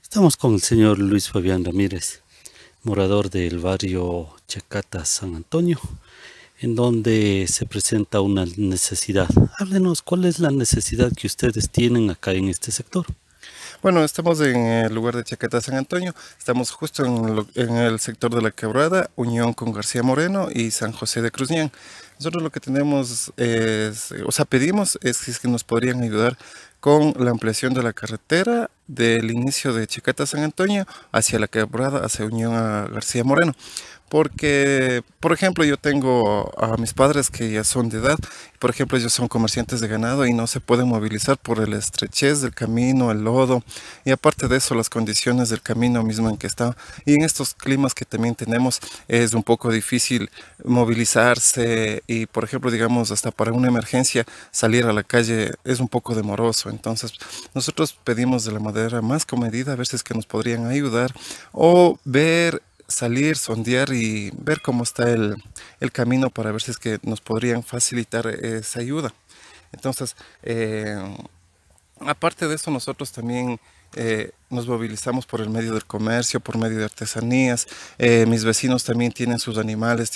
Estamos con el señor Luis Fabián Ramírez, morador del barrio Chacata, San Antonio, en donde se presenta una necesidad. Háblenos, ¿cuál es la necesidad que ustedes tienen acá en este sector? Bueno, estamos en el lugar de Chacata San Antonio, estamos justo en el sector de La Quebrada, unión con García Moreno y San José de Cruzián. Nosotros lo que tenemos es, o sea, pedimos es que nos podrían ayudar con la ampliación de la carretera del inicio de Chacata San Antonio hacia La Quebrada, hacia Unión a García Moreno. Porque, por ejemplo, yo tengo a mis padres que ya son de edad, por ejemplo, ellos son comerciantes de ganado y no se pueden movilizar por el estrechez del camino, el lodo, y aparte de eso, las condiciones del camino mismo en que está. Y en estos climas que también tenemos, es un poco difícil movilizarse y, por ejemplo, digamos, hasta para una emergencia, salir a la calle es un poco demoroso. Entonces, nosotros pedimos de la manera más comedida a ver si es que nos podrían ayudar o ver salir, sondear y ver cómo está el camino para ver si es que nos podrían facilitar esa ayuda. Entonces, aparte de eso, nosotros también nos movilizamos por el medio del comercio, por medio de artesanías. Mis vecinos también tienen sus animales,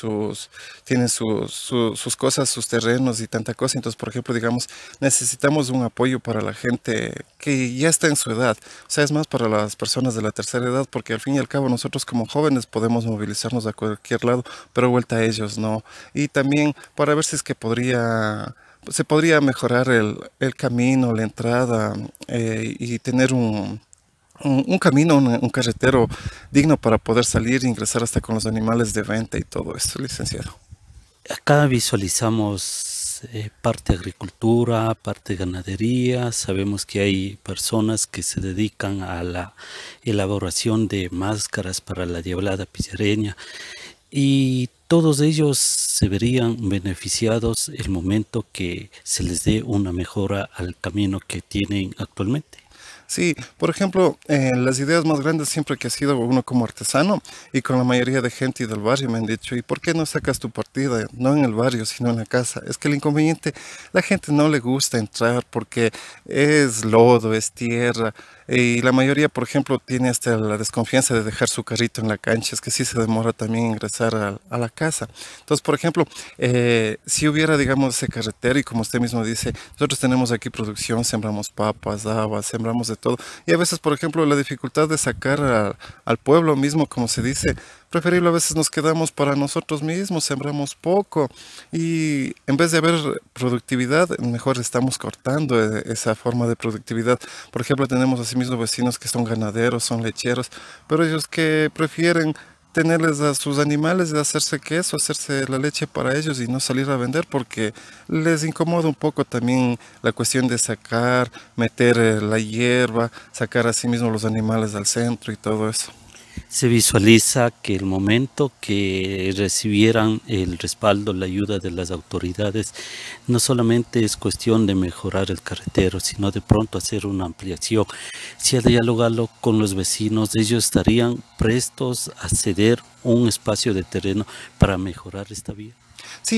sus cosas, sus terrenos y tanta cosa. Entonces, por ejemplo, digamos, necesitamos un apoyo para la gente que ya está en su edad. O sea, es más para las personas de la tercera edad, porque al fin y al cabo nosotros como jóvenes podemos movilizarnos a cualquier lado, pero vuelta a ellos no. Y también para ver si es que se podría mejorar el camino, la entrada y tener un camino, un carretero digno para poder salir e ingresar hasta con los animales de venta y todo eso, licenciado. Acá visualizamos parte agricultura, parte ganadería. Sabemos que hay personas que se dedican a la elaboración de máscaras para la diablada pillareña, y todos ellos se verían beneficiados el momento que se les dé una mejora al camino que tienen actualmente. Sí, por ejemplo, las ideas más grandes siempre que ha sido uno como artesano y con la mayoría de gente del barrio me han dicho, ¿y por qué no sacas tu partida? No en el barrio, sino en la casa. Es que el inconveniente, la gente no le gusta entrar porque es lodo, es tierra. Y la mayoría, por ejemplo, tiene hasta la desconfianza de dejar su carrito en la cancha. Es que sí se demora también ingresar a la casa. Entonces, por ejemplo, si hubiera, digamos, ese carretero y como usted mismo dice, nosotros tenemos aquí producción, sembramos papas, habas, sembramos de todo. Y a veces, por ejemplo, la dificultad de sacar al pueblo mismo, como se dice, preferible a veces nos quedamos para nosotros mismos, sembramos poco y en vez de haber productividad, mejor estamos cortando esa forma de productividad. Por ejemplo, tenemos asimismo vecinos que son ganaderos, son lecheros, pero ellos que prefieren tenerles a sus animales de hacerse queso, hacerse la leche para ellos y no salir a vender porque les incomoda un poco también la cuestión de sacar, meter la hierba, sacar así mismo los animales al centro y todo eso. Se visualiza que el momento que recibieran el respaldo, la ayuda de las autoridades, no solamente es cuestión de mejorar el carretero, sino de pronto hacer una ampliación. Si al dialogarlo con los vecinos, ellos estarían prestos a ceder un espacio de terreno para mejorar esta vía. Sí,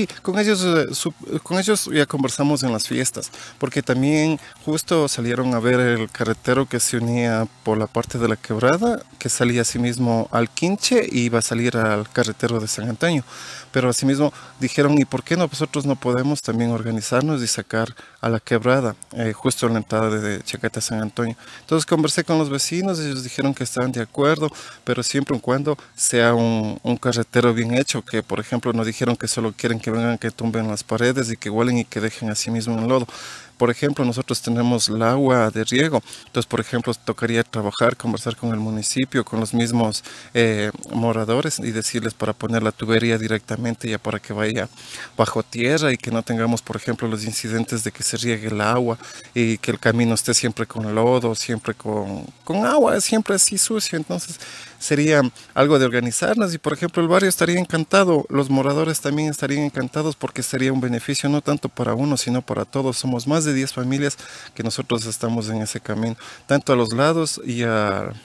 con ellos ya conversamos en las fiestas, porque también justo salieron a ver el carretero que se unía por la parte de la quebrada, que salía asimismo al Quinche y iba a salir al carretero de San Antonio. Pero asimismo dijeron, ¿y por qué nosotros no podemos también organizarnos y sacar a la quebrada, justo en la entrada de Chacata San Antonio? Entonces conversé con los vecinos, ellos dijeron que estaban de acuerdo, pero siempre y cuando sea un carretero bien hecho, que por ejemplo nos dijeron que solo quieren que vengan, que tumben las paredes y que huelen y que dejen así mismo en lodo. Por ejemplo, nosotros tenemos el agua de riego, entonces, por ejemplo, tocaría trabajar, conversar con el municipio, con los mismos moradores y decirles para poner la tubería directamente ya para que vaya bajo tierra y que no tengamos, por ejemplo, los incidentes de que se riegue el agua y que el camino esté siempre con lodo, siempre con agua, siempre así sucio. Entonces, sería algo de organizarnos y, por ejemplo, el barrio estaría encantado, los moradores también estarían encantados porque sería un beneficio no tanto para uno, sino para todos. Somos más de 10 familias que nosotros estamos en ese camino, tanto a los lados y al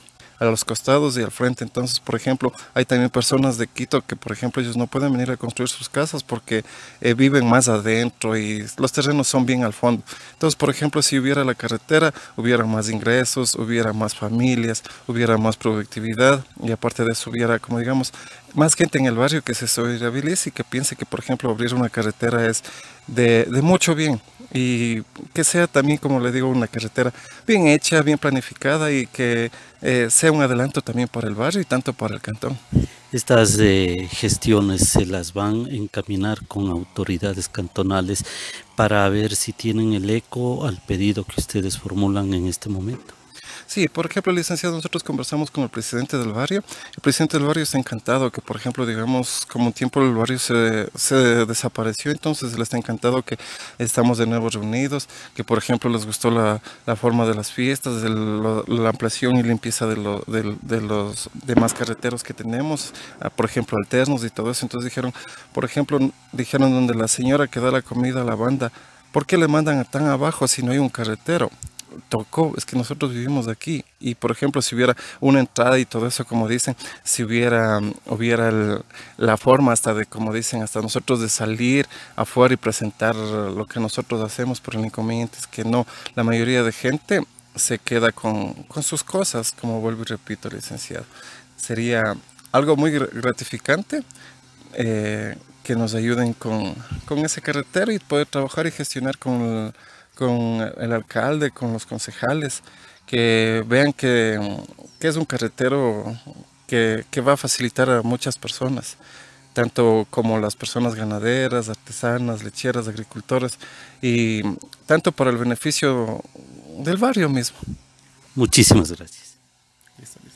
a los costados y al frente. Entonces, por ejemplo, hay también personas de Quito que, por ejemplo, ellos no pueden venir a construir sus casas porque viven más adentro y los terrenos son bien al fondo. Entonces, por ejemplo, si hubiera la carretera, hubiera más ingresos, hubiera más familias, hubiera más productividad y aparte de eso hubiera, como digamos, más gente en el barrio que se solidarice y que piense que, por ejemplo, abrir una carretera es de mucho bien y que sea también, como le digo, una carretera bien hecha, bien planificada y que sea un adelanto también para el barrio y tanto para el cantón. Estas gestiones se las van a encaminar con autoridades cantonales para ver si tienen el eco al pedido que ustedes formulan en este momento. Sí, por ejemplo, licenciado, nosotros conversamos con el presidente del barrio. El presidente del barrio está encantado que, por ejemplo, digamos, como un tiempo el barrio se desapareció, entonces él está encantado que estamos de nuevo reunidos, que, por ejemplo, les gustó la forma de las fiestas, la ampliación y limpieza de los demás carreteros que tenemos, por ejemplo, alternos y todo eso. Entonces dijeron, por ejemplo, dijeron donde la señora que da la comida a la banda, ¿por qué le mandan tan abajo si no hay un carretero? Tocó, es que nosotros vivimos aquí y por ejemplo si hubiera una entrada y todo eso como dicen, si hubiera la forma hasta de como dicen, hasta nosotros de salir afuera y presentar lo que nosotros hacemos, por el inconveniente es que no, la mayoría de gente se queda con sus cosas, como vuelvo y repito, licenciado. Sería algo muy gratificante que nos ayuden con ese carretero y poder trabajar y gestionar con el alcalde, con los concejales, que vean que es un carretero que va a facilitar a muchas personas, tanto como las personas ganaderas, artesanas, lecheras, agricultores, y tanto para el beneficio del barrio mismo. Muchísimas gracias. Listo, listo.